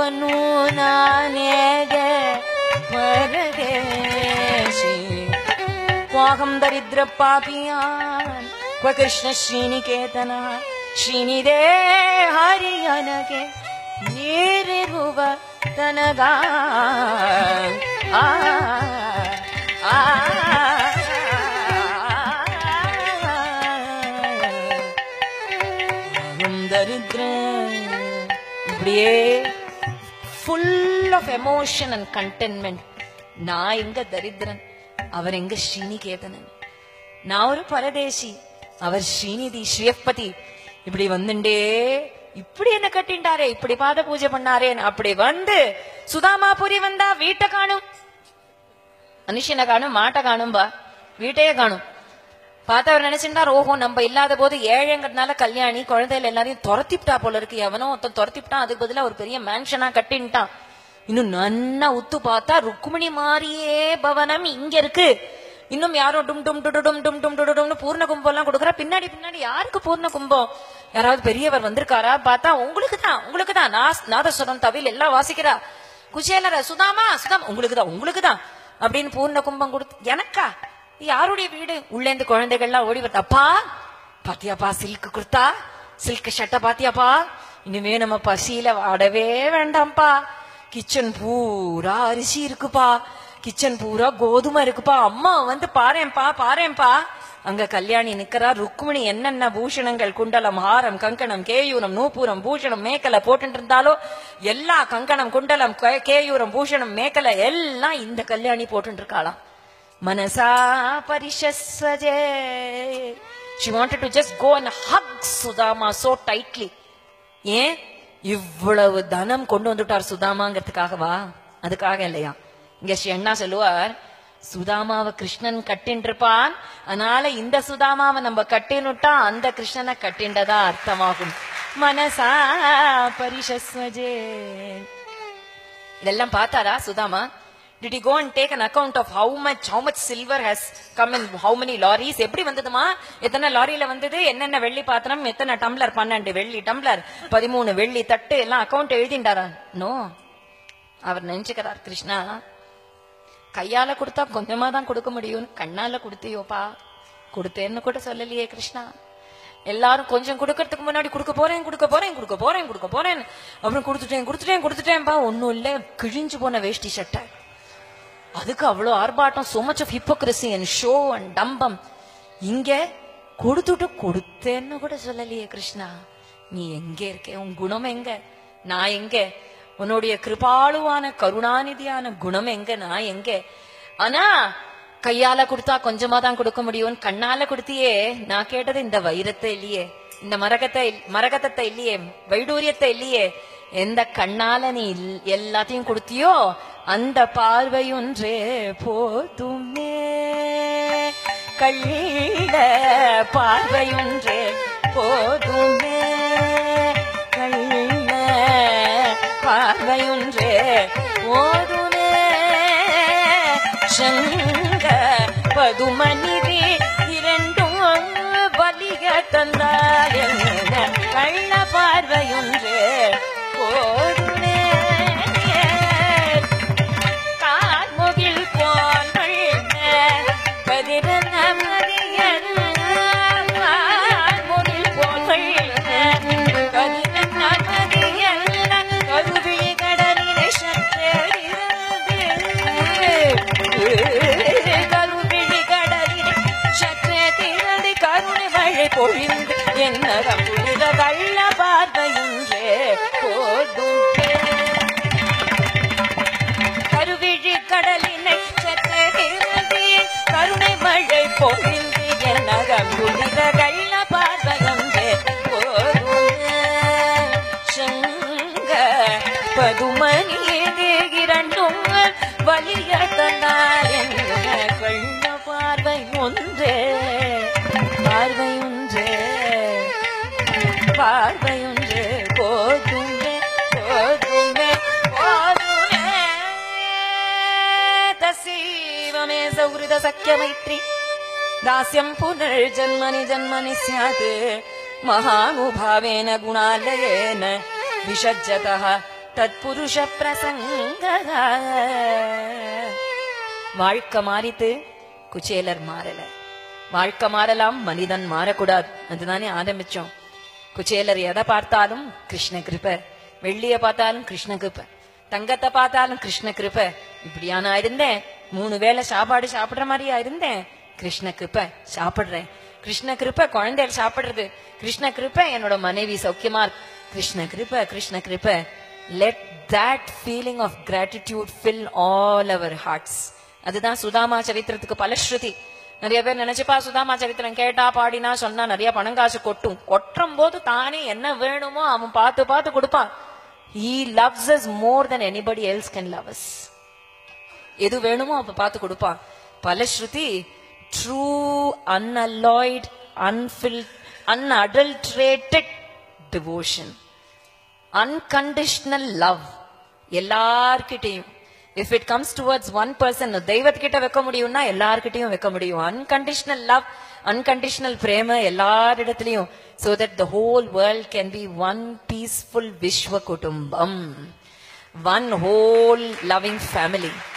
ಅವನು ನಾನೇಗೆ ಪರದೇಶಿ ಕ್ವಾಹಂ ದರಿದ್ರ ಪಾಪಿಯಾನ್ ಕ್ವ ಕೃಷ್ಣ ಶ್ರೀನಿಕೇತನ ಶ್ರೀನಿದೇ ಹರಿಯನಗೆ ನೀರಿರುವ ತನಗ ದರಿದ್ರ இப்படியே full of emotion and contentment. நான் எங்க தரித்திரன், அவர் எங்க ஸ்ரீனிகேதனன். நான் ஒரு பரதேசி, அவர் ஸ்ரீநிதி ஸ்ரீயப்பதி. இப்படி வந்துட்டே இப்படி என்ன கட்டின்டாரே, இப்படி பாத பூஜை பண்ணாரே. அப்படி வந்து சுதாமாபுரி வந்தா வீட்டை காணும், மனுஷனை காணும், மாட்டை காணும்பா, வீட்டையே காணும். பார்த்து அவர் நினைச்சிருந்தார், ஓஹோ நம்ம இல்லாத போது ஏழைங்கிறதுனால கல்யாணி குழந்தைகள் எல்லாரையும் துரத்திப்டா போல இருக்கு, எவனோ ஒருத்தன் துரத்திப்டான், அதுக்கு பதிலா ஒரு பெரிய மேன்ஷனா கட்டின்ட்டான். இன்னும் நன்னா உத்து பார்த்தா ருக்குமணி மாதிரியே பவனம் இங்க இருக்கு. இன்னும் யாரும் டும் டும் டும் டும் டும் டும் டும்னு பூர்ண கும்பம் எல்லாம் கொடுக்குறா. பின்னாடி பின்னாடி யாருக்கு பூர்ண கும்பம்? யாராவது பெரியவர் வந்திருக்காரா? பார்த்தா உங்களுக்கு தான் நாதஸ்வரம் தவில் எல்லாம் வாசிக்கிறா. குச்சேலர சுதாமா சுதாமா உங்களுக்கு தான் அப்படின்னு பூர்ண கும்பம் கொடுத்து, எனக்கா? யாருடைய வீடு? உள்ளேந்து குழந்தைகள்லாம் ஓடி வருது. அப்பா பாத்தியாப்பா சில்க் குர்த்தா, சில்க் ஷட்டை பாத்தியாப்பா, இனிமே நம்ம பசியில வாடவே வேண்டாம்ப்பா. கிச்சன் பூரா அரிசி இருக்குப்பா, கிச்சன் பூரா கோதுமை இருக்குப்பா, அம்மா வந்து பாரேன்பா. அங்க கல்யாணி நிக்கிறா. ருக்மிணி என்னென்ன பூஷணங்கள், குண்டலம், ஹாரம், கங்கணம், கேயூரம், நூபூரம், பூஷணம், மேக்கலை போட்டு இருந்தாலோ எல்லா கங்கணம், குண்டலம், கேயூரம், பூஷணம், மேக்கலை எல்லாம் இந்த கல்யாணி போட்டு இருக்காளாம். மனசா பரிஷஸ்வஜே. She wanted to just go and hug Sudama so tightly. ஏன் இவ்வளவு தனம் கொண்டு வந்துட்டார் சுதாமாங்கிறதுக்காகவா? அதுக்காக இல்லையா? இங்க ஸ்ரீ அண்ணா சொல்லுவார், சுதாமாவை கிருஷ்ணன் கட்டின்றிருப்பான், அதனால இந்த சுதாமாவை நம்ம கட்டினுட்டா அந்த கிருஷ்ணனை கட்டின்றதா அர்த்தமாகும். மனசா பரிஷஸ்வஜே. இதெல்லாம் பார்த்தாரா Sudama? Did he go and take an account of how much silver has come in, how many lorries? எப்படி வந்ததுமா, எத்தனை லாரியில வந்தது, என்னென்ன வெள்ளி பாத்திரம், எத்தனை டம்ளர், 12 வெள்ளி டம்ளர், 13 வெள்ளி தட்டு, எல்லாம் அக்கௌண்ட் எழுதிண்டாரா? நோ. அவர் நினைச்சுக்கிறார், கிருஷ்ணா கையால கொடுத்தா கொஞ்சமா தான் கொடுக்க முடியும், கண்ணால கொடுத்தியோப்பா. கொடுத்தேன்னு கூட சொல்லலையே கிருஷ்ணா. எல்லாரும் கொஞ்சம் கொடுக்கறதுக்கு முன்னாடி கொடுக்க போறேன் அப்புறம் கொடுத்துட்டேன்பா. ஒன்னும் இல்ல, கிழிஞ்சு போன வேஷ்டி சட்டை, அதுக்கு அவ்வளவு ஆர்ப்பாட்டம். so much of hypocrisy and show and டம்பம். இங்க கொடுத்தேன்னு கூட சொல்லலையே கிருஷ்ணா. நீ எங்க இருக்க? உன் குணம் எங்க? நான் எங்க? உன்னுடைய கிருபாளுவான கருணாநிதியான குணம் எங்க? நான் எங்க? ஆனா கையால கொடுத்தா கொஞ்சமா தான் கொடுக்க முடியும், கண்ணால கொடுத்தியே. நான் கேட்டது இந்த வைரத்தை இல்லையே, இந்த மரகதத்தை இல்லையே, வைடூரியத்தை இல்லையே. எந்த கண்ணால நீ எல்லாத்தையும் கொடுத்தியோ அந்த பார்வையொன்றே போதுமே. கள்ள பார்வையொன்றே போதுமே, கள்ள பார்வையொன்றே போதுமே. சங்க பதுமனிதி இரண்டும் பலிக தந்தாய, கள்ள பார்வையொன்றே போதுமே. கார்முகில் போல் கதிரன் அமரியன், கார்முகில் போல் கதிரன் அமரியன், கருவிழி கடலினை கருவிழி கடலினை சற்றே திறந்து கருணை மழை பொழிந்து என்ன கள்ள பார்வையுன்றே போதுமே. கருவிழி கடலினை சற்றே திறந்து கருணை மழை பொழிந்து என்ன கள்ள பார்வையுன்றே போதுமே. சங்க பதுமணி இரண்டும் வலிய தந்தார் கள்ள பார்வை ஒன்றே, பார்வையொன்றே போதுமே போதுமே போதுமே. தசீவமே சௌஹித சக்கிய மைத்ரி दास्यं पुनर्जन्मनि जन्मनि स्यात् महानुभावेन गुणालयेन विसज्जतः தத் புருஷ பிரசங்க. வாழ்க்கை மாறித்து, குச்சேலர் மாறல. வாழ்க்கை மாறலாம், மனிதன் மாறக்கூடாது. அதுதானே ஆரம்பிச்சோம். குச்சேலர் எதை பார்த்தாலும் கிருஷ்ண கிருப, வெள்ளிய பார்த்தாலும் கிருஷ்ண கிருப, தங்கத்தை பார்த்தாலும் கிருஷ்ண கிருப. இப்படியா நான் இருந்தேன், 3 வேளை சாப்பாடு சாப்பிடுற மாதிரியா இருந்தேன். கிருஷ்ண கிருப சாப்பிடுறேன், கிருஷ்ண கிருப குழந்தைகள் சாப்பிடுறது, கிருஷ்ண கிருப என்னோட மனைவி சௌக்கியமா இருக்கு, கிருஷ்ண கிருப கிருஷ்ண கிருப. Let that feeling of gratitude fill all our hearts. அதுதான் சுதாமா சரித்திரத்துக்கு பலஸ்ருதி. நிறைய பேர் நினைச்சுப்பா சுதாமா சரித்திரம் கேட்டா பாடினா சொன்னா நிறைய பணம் காசு கொட்டும். கொட்டும் போது தானே என்ன வேணுமோ அவன் பார்த்து பார்த்து கொடுப்பான். He loves us more than anybody else can love us. எது வேணுமோ அவன் பார்த்து கொடுப்பான். பலஸ்ருதி true unalloyed unadulterated devotion, unconditional love. எல்லார்கிட்டையும் if it comes towards one person, தெய்வத்துக்கிட்ட வைக்க முடியும்னா எல்லார்கிட்டையும் வைக்க முடியும். unconditional love, unconditional Prema எல்லாரிடத்திலையும், so that the whole world can be one peaceful Vishwa Kutumbam, one whole loving family.